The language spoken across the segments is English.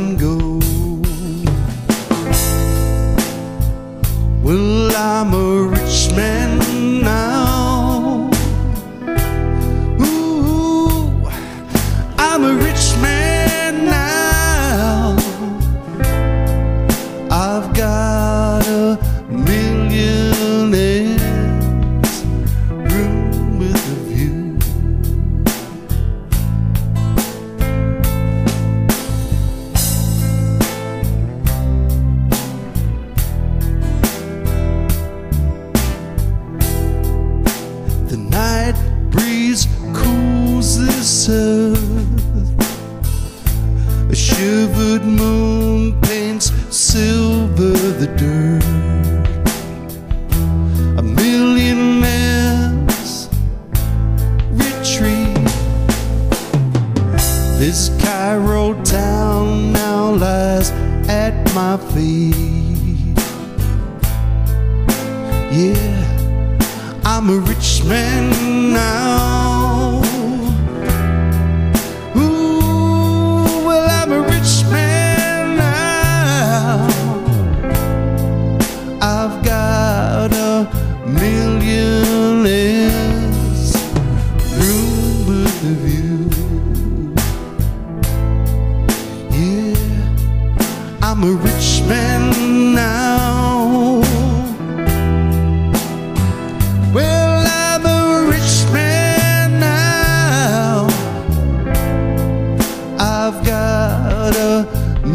and gold. Well, I'm a rich man now. Ooh, I'm a rich man now. I've got a millionaire's room with a view. The night breeze cools this earth. A shivered moon paints silver the dirt. A millionaire's retreat. This Cairo town now lies at my feet. Yeah, I'm a rich man now. Ooh, well, I'm a rich man now. I've got a millionaire's room with a view. Yeah, I'm a rich man now. Well, I'm a rich man now. I've got a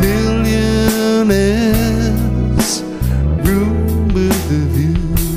millionaire's room with a view.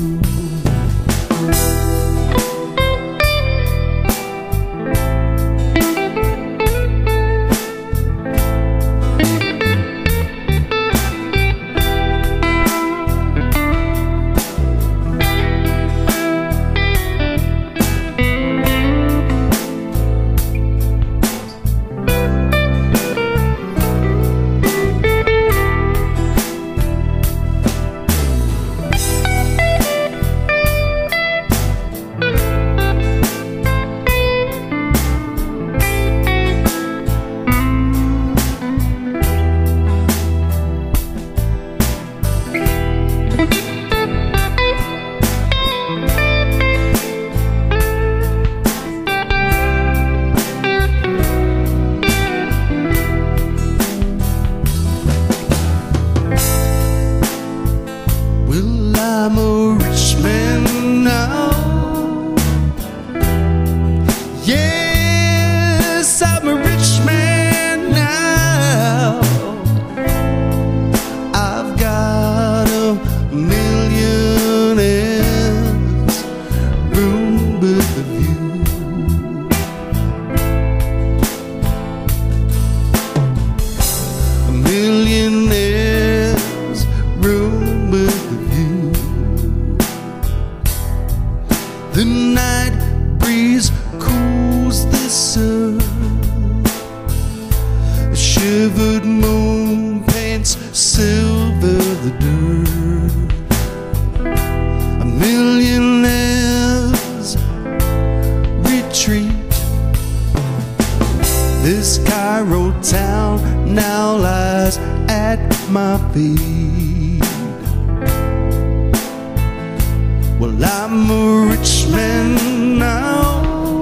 Well, I'm a rich man now. Yes, I'm a rich man now. I've got a millionaire's room with a view. A millionaire's room with a view. The night breeze cools this earth. A shivered moon paints silver the dirt. A millionaire's retreat. This Cairo town now lies at my feet. Well, I'm a rich man now.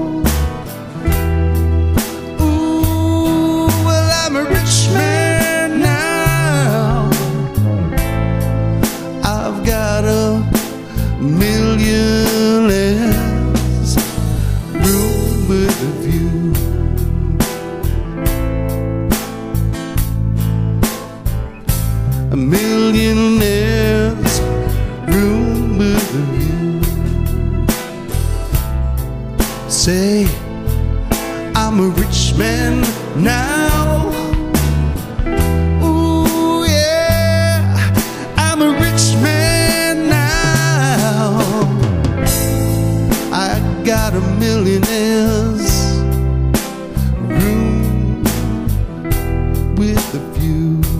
Ooh, well, I'm a rich man now. I've got a millionaire's room with a view. A millionaire's room with a view. Say, I'm a rich man now. Ooh, yeah, I'm a rich man now. I got a millionaire's room with a view.